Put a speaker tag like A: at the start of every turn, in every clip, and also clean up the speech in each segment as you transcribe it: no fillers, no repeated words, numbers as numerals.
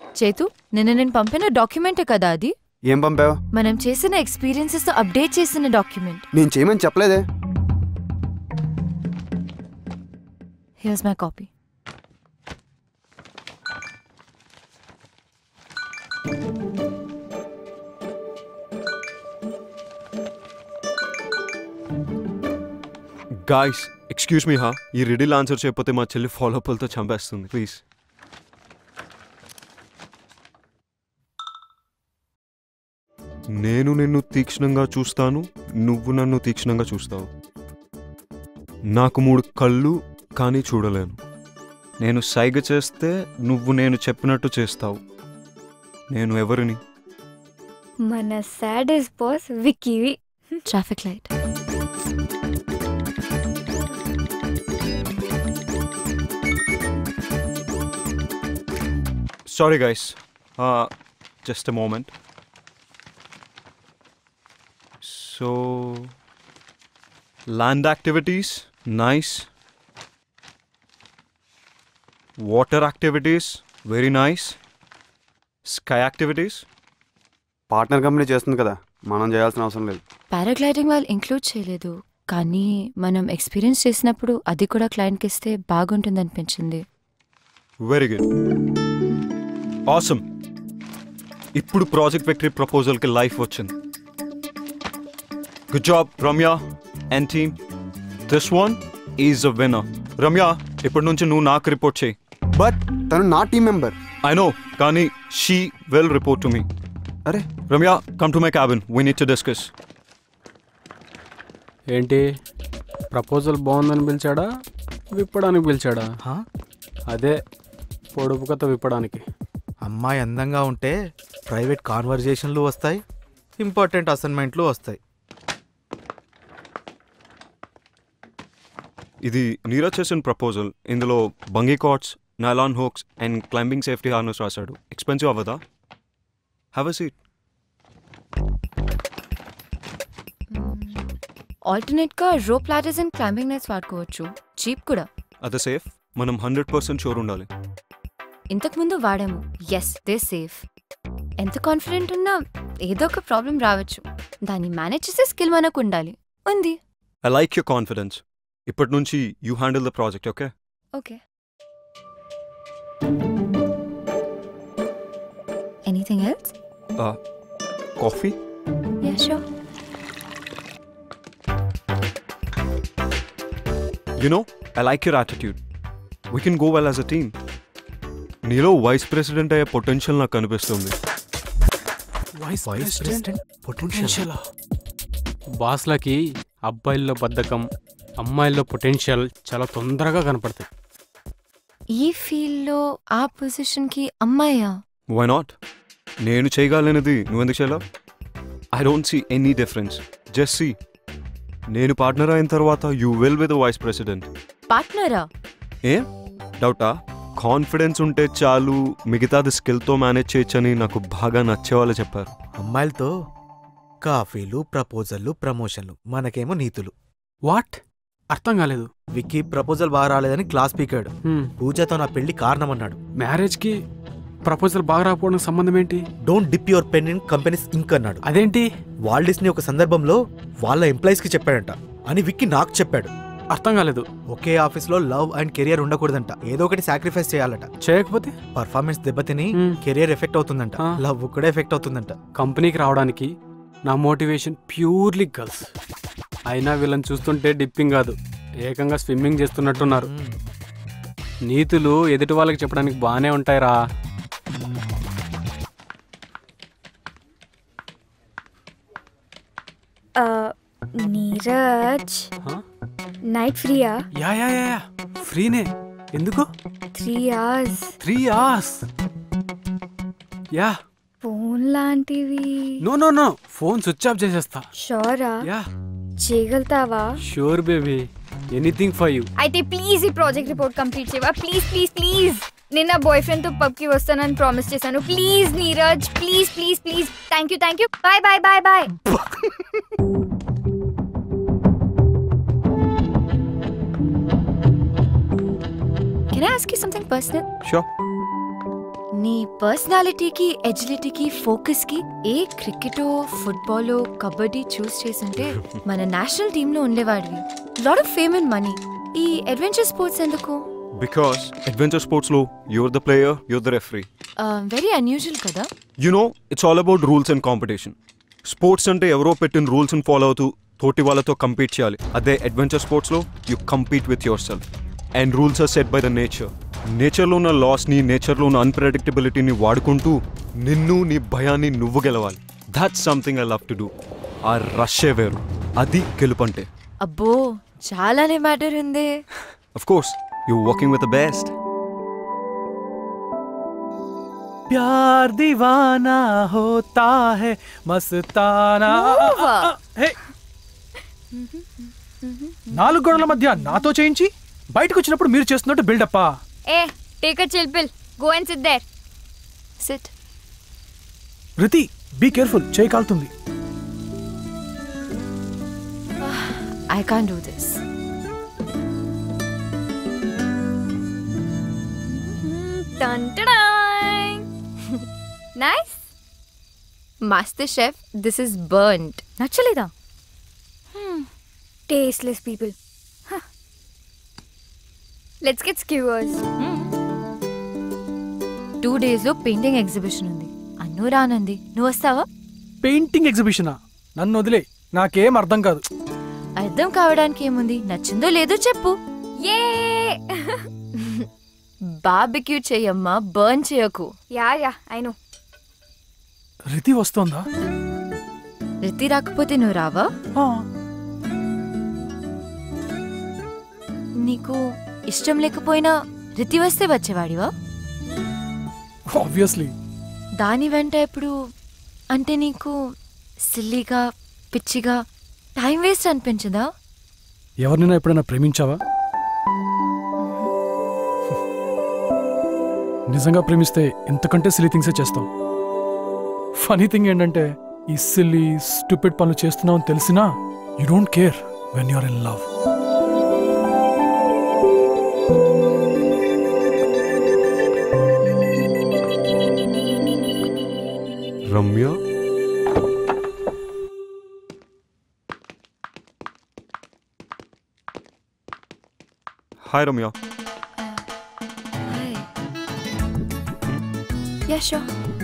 A: చేతు నిన్న నేను పంపిన డాక్యుమెంటే కదా అది?
B: ఏం పంపావు?
A: మనం చేసిన ఎక్స్పీరియన్సెస్ తో అప్డేట్ చేసిన డాక్యుమెంట్.
B: నేను చేయమని చెప్పలేదే.
A: Here's my copy.
C: Guys excuse me హా, ఈ రిడిల్ ఆన్సర్ చేయకపోతే మా చెల్లి ఫాలోఅప్లతో చంపేస్తుంది. ప్లీజ్. నేను నిన్ను తీక్షణంగా చూస్తాను, నువ్వు నన్ను తీక్షణంగా చూస్తావు. నాకు 3 కళ్ళు కానీ చూడలేను. నేను సైగ చేస్తే నువ్వు నేను చెప్పినట్టు చేస్తావు. నేను ఎవరిని?
D: మన సాడెస్ట్ బాస్ విక్కీవి.
A: Traffic light.
C: Sorry guys, just a moment. So, land activities, nice. Water activities, very nice. Sky activities.
B: Partner company చేస్తుంది కదా, మనం చేయాల్సిన అవసరం లేదు.
A: పారాగ్లైడింగ్ వాళ్ళు ఇంక్లూడ్ చేయలేదు, కానీ మనం ఎక్స్పీరియన్స్ చేసినప్పుడు అది కూడా క్లయింట్కి ఇస్తే బాగుంటుంది అనిపించింది.
C: Very good. Awesome. ఇప్పుడు ప్రాజెక్ట్ విక్టరీ ప్రపోజల్కి లైఫ్ వచ్చింది. Good job Ramya and team. This one is a winner. Ramya, ఇప్పటి నుంచి నువ్వు నాకు రిపోర్ట్ చేయి.
B: బట్ తను నా టీమ్ మెంబర్.
C: ఐ నో, కానీ she will report to me.
B: అరే
C: Ramya, come to my cabin, we need to discuss.
E: ఏంటి ప్రపోజల్ బాగుందని పిలిచాడా, విప్పడానికి పిలిచాడా? అదే పొడుపు కథ విప్పడానికి.
F: అమ్మాయి అందంగా ఉంటే ప్రైవేట్ కాన్వర్జేషన్లు వస్తాయి, ఇంపార్టెంట్ అసైన్మెంట్లు వస్తాయి.
C: ఇది నీరజ్ చేసిన ప్రపోజల్. ఇందులో bungee cords, nylon hooks and climbing safety harness రాశాడు. ఎక్స్పెన్సివ్ అవ్వదా? Have a seat.
A: ఆల్టర్నేట్ గా rope ladders and climbing nets వాడుకోవచ్చు, చీప్ కూడా.
C: అది సేఫ్. మనం 100% షూర్ ఉండాలి.
A: ఇంతకు ముందు వాడాము, ఎస్ దే సేఫ్. ఎంత కాన్ఫిడెంట్ ఉన్నా ఏదో ఒక ప్రాబ్లం రావచ్చు, దాన్ని మేనేజ్ చేసే స్కిల్ మనకు ఉండాలి. ఉంది.
C: I like your confidence. ఇప్పటి నుంచి you handle the project, okay?
A: Okay. Anything else?
C: Coffee?
A: Yeah sure.
C: You know, I like your attitude. We can go well as a team. నీలో vice president అయ్యే potential నాకు కనిపిస్తుంది.
E: Vice president potential. బాస్లకి అబ్బాయిల్లో బద్ధకం, అమ్మాయిల్లో పొటెన్షియల్ చాలా తొందరగా కనపడతాయి.
A: ఈ ఫీల్డ్లో ఆ పొజిషన్కి అమ్మాయా?
C: Why not? నేను చేయగలనేది నువ్వెందుకు చేయలేవు? I don't see any difference. Just see, నేను పార్ట్నర్ అయిన తర్వాత you will be the vice president.
A: పార్ట్నరా?
C: ఏం డౌటా? కాన్ఫిడెన్స్ ఉంటే చాలు, మిగతాది స్కిల్తో మేనేజ్ చేయొచ్చని నాకు బాగా నచ్చేవాళ్ళు చెప్పారు.
F: అమ్మాయిలతో కాఫీలు, ప్రపోజల్లు, ప్రమోషన్లు, మనకేమో నీతులు.
E: వాట్? అర్థం కాలేదు.
F: విక్కీ ప్రపోజల్ బాగా రాలేదని క్లాస్ పీకాడు. పూజతో నా పెళ్లి కారణం అన్నాడు.
E: మ్యారేజ్కి ప్రపోజల్ బాగా రాకపోవడానికి సంబంధం ఏంటి?
F: Don't dip your pen in companies ink అన్నాడు.
E: అదేంటి?
F: వాల్ట్ డిస్నీ ఒక సందర్భంలో వాళ్ళ ఎంప్లాయీస్ కి చెప్పాడంట అని విక్కీ నాకు చెప్పాడు.
E: అర్థం కాలేదు.
F: ఒకే ఆఫీస్ లో లవ్ అండ్ కెరియర్ ఉండకూడదంట, ఏదో ఒకటి సాక్రిఫైస్ చేయాలట.
E: చేయకపోతే
F: పర్ఫార్మెన్స్ దెబ్బతిని కెరియర్ ఎఫెక్ట్ అవుతుందంట, లవ్ కూడా ఎఫెక్ట్ అవుతుందంట.
E: కంపెనీకి రావడానికి నా మోటివేషన్ ప్యూర్లీ గర్ల్స్. అయినా వీళ్ళని చూస్తుంటే డిప్పింగ్ కాదు, ఏకంగా స్విమ్మింగ్ చేస్తున్నట్టున్నారు. నీతులు ఎదుటి వాళ్ళకి చెప్పడానికి బాగానే ఉంటాయిరా.
D: నీరజ్, నైట్ ఫ్రీయా?
E: యా యా యా ఫ్రీనే. ఎందుకు?
D: 3 hours.
E: 3 hours? యా.
D: ఫోన్ లాంటివి?
E: No no no, phone switch off చేసేస్తా.
D: షూరా?
E: యా.
D: చేయగలుగుతావా?
E: Sure baby, anything for you.
D: అయితే ప్లీజ్ ఈ ప్రాజెక్ట్ రిపోర్ట్ కంప్లీట్ చేయవా? Please please please. నేను నా బాయ్ ఫ్రెండ్ తో పబ్ కి వస్తానని ప్రామిస్ చేశాను. Please Neeraj, please please please. Thank you thank you. Bye bye bye bye.
A: Can I ask you something personal?
C: Sure.
A: నీ పర్సనాలిటీకి ఎజిలిటీకి ఫోకస్కి ఏ క్రికెటో ఫుట్బాలో కబడ్డీ చూస్ చేస్తుంటే మన నేషనల్ టీంలో ఉండేవాడివి. Lot of fame and money. ఈ అడ్వెంచర్ స్పోర్ట్స్ ఎందుకు?
C: బికాస్ అడ్వెంచర్ స్పోర్ట్స్లో you're the player, you're the referee.
A: Very unusual కదా.
C: You know, it's all about rules and competition. Sports అంటే ఎవరో పెట్టిన రూల్స్ని ఫాలో అవుతూ తోటి వాళ్ళతో కంపీట్ చేయాలి. అదే అడ్వెంచర్ స్పోర్ట్స్లో you compete with yourself. And rules are set by the nature. నేచర్లో ఉన్న లాస్ని, నేచర్లో ఉన్న అన్ప్రెడిక్టబిలిటీని వాడుకుంటూ నిన్ను, నీ భయాన్ని నువ్వు గెలవాలి. That's something I love to do. ఆ రష్యే వేరు, అది గెలుపంటే.
A: అబ్బో చాలానే మ్యాటర్ ఉంది.
C: Of course you working with the best.
G: प्यार दीवाना होता है मस्ताना. హే, 4 గోడల మధ్య నాతో చేయించి బయటకు వచ్చినప్పుడు మీరు చేస్తున్నట్టు బిల్డప్పా?
D: ఏ take a chill pill, go and sit there.
A: Sit.
G: Riti, be careful, చేయి కాలుతుంది.
A: I can't do this.
D: Dun dun dun. Nice.
A: Master Chef, this is burnt.
D: నచ్చలేదా? Tasteless people. Let's get skewers.
A: 2 days లో పెయింటింగ్ ఎగ్జిబిషన్ ఉంది. అన్ను రానంది, నువ్వు వస్తావా?
G: Painting ఎగ్జిబిషనా? నన్ను వదిలే, నాకేం అర్థం కాదు.
A: అర్థం కావడానికి ఏముంది, నచ్చిందో లేదో చెప్పు.
D: యే.
A: బార్బిక్యూ చెయ్యమ్మా, బర్న్ చేయకు.
D: Yeah I know.
G: రితి వస్తోందా?
A: రితి రాకపోతే నువ్వు రావా? నీకు ఇష్టం లేకపోయినా రితి వస్తే వచ్చేవాడివా?
G: ఆబ్వియస్లీ.
A: దాని వెంట ఎప్పుడు అంటే నీకు సిల్లీగా, పిచ్చిగా, టైం వేస్ట్ అనిపించదా?
G: ఎవరినైనా ఎప్పుడైనా ప్రేమించావా? నిజంగా ప్రేమిస్తే ఇంతకంటే సిల్లీ థింగ్సే చేస్తాం. ఫనీ థింగ్ ఏంటంటే ఈ సిల్లీ స్టూపిడ్ పనులు చేస్తున్నావు అని తెలిసినా you don't care when you're in love.
C: Ramya, hi Ramya.
A: Hi. Yeah, sure.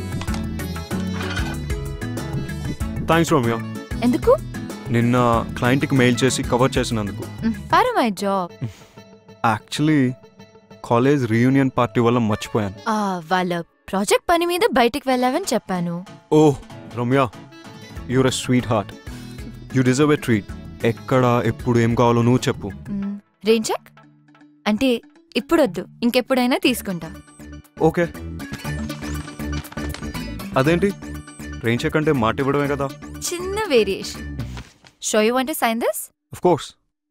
C: Thanks Ramya.
A: ఎందుకు?
C: నిన్న క్లయింట్కి మెయిల్ చేసి కవర్ చేసినందుకు.
A: Part my job.
C: Actually college reunion party వల్ల మర్చిపోయాను.
A: వాళ్ళ ప్రాజెక్ట్ పని మీద బయటికి వెళ్ళావని చెప్పాను.
C: Oh Ramya, you're a sweetheart. You deserve a treat. ఎక్కడ, ఎప్పుడు, ఏం కావాలో నువ్వు చెప్పు.
A: రెయిన్ చెక్ అంటే ఇప్పుడొద్దు, ఇంకెప్పుడైనా తీసుకుంటా.
C: ఓకే. అదేంటి, రెయిన్ చెక్ అంటే మాట ఇవ్వడమే కదా.
A: చిన్న variation. So you want to sign this?
C: Of course.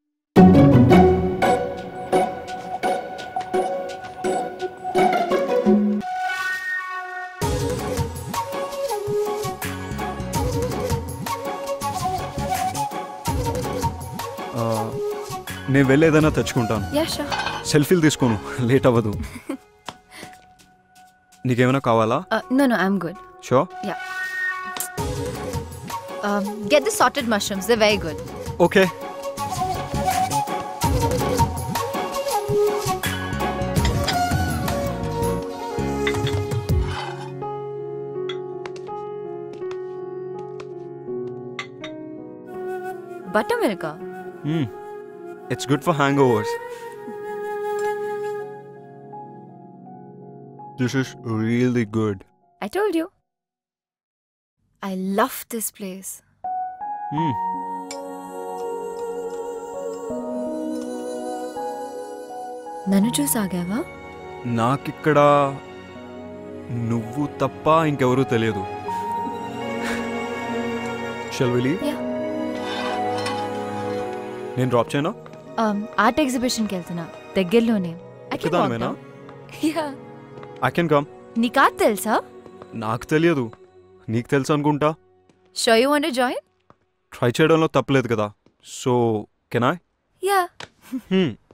C: నేను వెళ్ళి ఏదైనా తెచ్చుకుంటాను.
A: Yeah sure.
C: సెల్ఫీలు తీసుకోను, లేట్ అవ్వదు. నీకేమైనా కావాలా?
A: No I'm good.
C: Sure.
A: Yeah. Get the sauteed mushrooms, they very good.
C: Okay.
A: Buttermilk.
C: It's good for hangovers. This is really good.
A: I told you. I love this place. నన్ను చూసాగావా?
C: నాకిక్కడ నువ్వు తప్ప ఇంకెవరూ తెలియదు. Shall we leave?
A: Yeah.
C: నేను drop చేయనా?
A: Art ఎగ్జిబిషన్కి వెళ్తున్నా, దగ్గరలోనే.
C: ఒక్కదానివేనా?
A: యా.
C: I can come.
A: నీకు ఆర్ట్ తెలుసా?
C: నాకు తెలియదు, నీకు తెలుసు అనుకుంటా.
A: So you want to join?
C: Try చేయడంలో తప్పలేదు కదా. So can I?
A: యా.